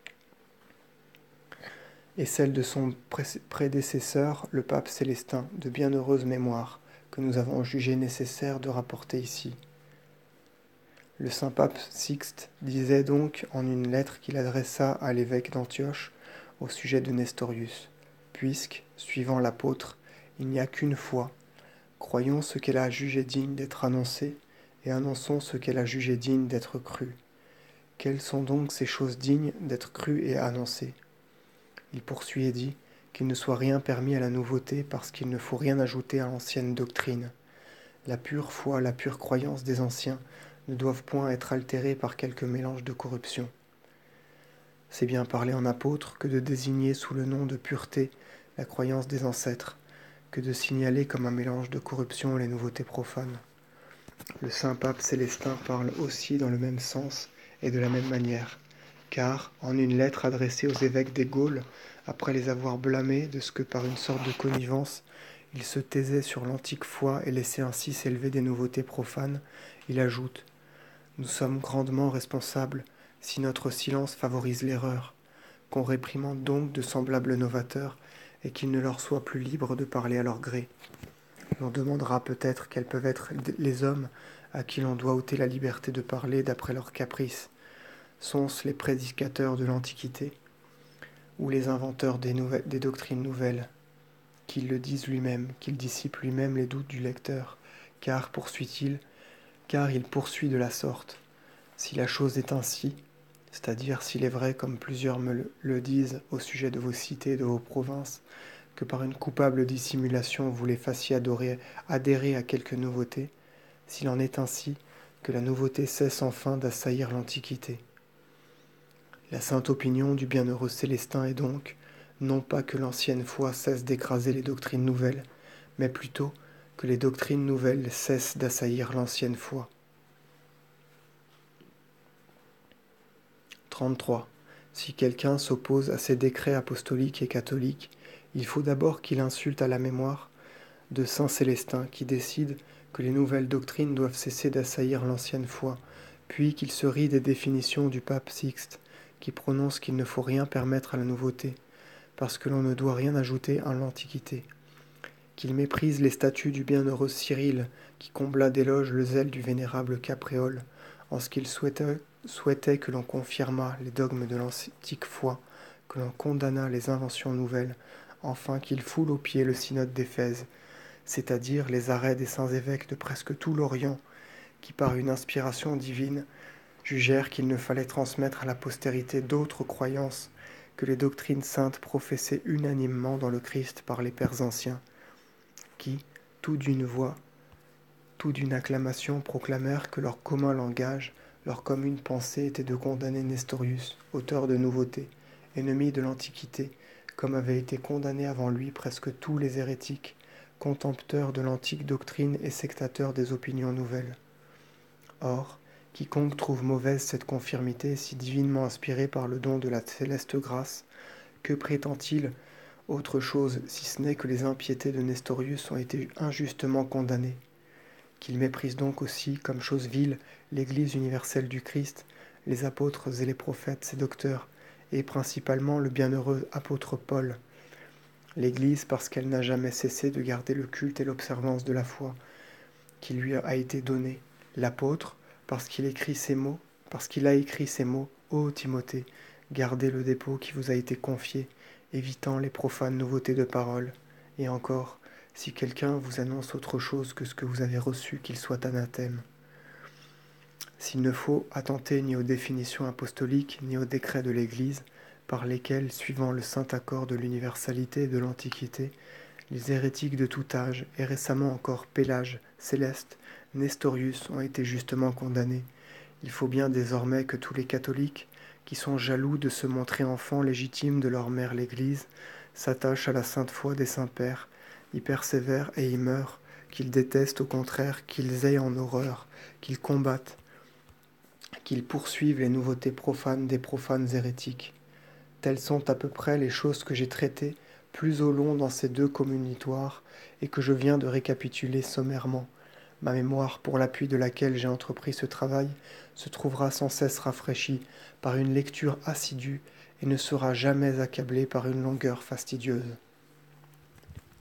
[SPEAKER 1] et celle de son prédécesseur, le pape Célestin, de bienheureuse mémoire, que nous avons jugé nécessaire de rapporter ici. Le saint pape Sixte disait donc en une lettre qu'il adressa à l'évêque d'Antioche au sujet de Nestorius, puisque, suivant l'apôtre, il n'y a qu'une foi, croyons ce qu'elle a jugé digne d'être annoncé, et annonçons ce qu'elle a jugé digne d'être cru. Quelles sont donc ces choses dignes d'être crues et annoncées ? Il poursuit et dit qu'il ne soit rien permis à la nouveauté parce qu'il ne faut rien ajouter à l'ancienne doctrine. La pure foi, la pure croyance des anciens ne doivent point être altérées par quelque mélange de corruption. C'est bien parler en apôtre que de désigner sous le nom de pureté la croyance des ancêtres, que de signaler comme un mélange de corruption les nouveautés profanes. Le saint pape Célestin parle aussi dans le même sens et de la même manière, car, en une lettre adressée aux évêques des Gaules, après les avoir blâmés de ce que par une sorte de connivence, ils se taisaient sur l'antique foi et laissaient ainsi s'élever des nouveautés profanes, il ajoute « Nous sommes grandement responsables si notre silence favorise l'erreur, qu'on réprimande donc de semblables novateurs et qu'il ne leur soit plus libre de parler à leur gré. L'on demandera peut-être quels peuvent être les hommes à qui l'on doit ôter la liberté de parler d'après leurs caprices. Sont-ce les prédicateurs de l'Antiquité ou les inventeurs des, nouvelles, des doctrines nouvelles, qu'ils le disent lui-même, qu'il dissipe lui-même les doutes du lecteur, car, poursuit-il, car il poursuit de la sorte. Si la chose est ainsi, c'est-à-dire s'il est vrai, comme plusieurs me le, le disent au sujet de vos cités et de vos provinces, que par une coupable dissimulation vous les fassiez adorer, adhérer à quelque nouveauté, s'il en est ainsi, que la nouveauté cesse enfin d'assaillir l'Antiquité. La sainte opinion du bienheureux Célestin est donc, non pas que l'ancienne foi cesse d'écraser les doctrines nouvelles, mais plutôt que les doctrines nouvelles cessent d'assaillir l'ancienne foi. trente-trois. Si quelqu'un s'oppose à ces décrets apostoliques et catholiques, il faut d'abord qu'il insulte à la mémoire de saint Célestin qui décide que les nouvelles doctrines doivent cesser d'assaillir l'ancienne foi, puis qu'il se rit des définitions du pape Sixte, qui prononce qu'il ne faut rien permettre à la nouveauté, parce que l'on ne doit rien ajouter à l'Antiquité, qu'il méprise les statuts du bienheureux Cyril, qui combla d'éloges le zèle du vénérable Capréole, en ce qu'il souhaitait, souhaitait que l'on confirmât les dogmes de l'antique foi, que l'on condamnât les inventions nouvelles, enfin qu'il foule aux pieds le synode d'Éphèse, c'est-à-dire les arrêts des saints évêques de presque tout l'Orient, qui par une inspiration divine jugèrent qu'il ne fallait transmettre à la postérité d'autres croyances que les doctrines saintes professées unanimement dans le Christ par les pères anciens, qui, tout d'une voix, tout d'une acclamation, proclamèrent que leur commun langage, leur commune pensée était de condamner Nestorius, auteur de nouveautés, ennemi de l'Antiquité, comme avaient été condamnés avant lui presque tous les hérétiques, contempteurs de l'antique doctrine et sectateurs des opinions nouvelles. Or, quiconque trouve mauvaise cette confirmité si divinement inspirée par le don de la céleste grâce, que prétend-il autre chose si ce n'est que les impiétés de Nestorius ont été injustement condamnées, qu'il méprise donc aussi comme chose vile l'Église universelle du Christ, les apôtres et les prophètes, ses docteurs, et principalement le bienheureux apôtre Paul, l'Église parce qu'elle n'a jamais cessé de garder le culte et l'observance de la foi qui lui a été donnée, l'apôtre parce qu'il écrit ces mots, parce qu'il a écrit ces mots, ô Timothée, gardez le dépôt qui vous a été confié, évitant les profanes nouveautés de parole, et encore, si quelqu'un vous annonce autre chose que ce que vous avez reçu, qu'il soit anathème. S'il ne faut attenter ni aux définitions apostoliques, ni aux décrets de l'Église, par lesquels, suivant le saint accord de l'universalité et de l'Antiquité, les hérétiques de tout âge, et récemment encore Pélage, Céleste, Nestorius ont été justement condamnés. Il faut bien désormais que tous les catholiques, qui sont jaloux de se montrer enfants légitimes de leur mère l'Église, s'attachent à la sainte foi des saints-pères, y persévèrent et y meurent, qu'ils détestent au contraire, qu'ils aient en horreur, qu'ils combattent, qu'ils poursuivent les nouveautés profanes des profanes hérétiques. Telles sont à peu près les choses que j'ai traitées plus au long dans ces deux communitoires et que je viens de récapituler sommairement. Ma mémoire, pour l'appui de laquelle j'ai entrepris ce travail, se trouvera sans cesse rafraîchie par une lecture assidue et ne sera jamais accablée par une longueur fastidieuse.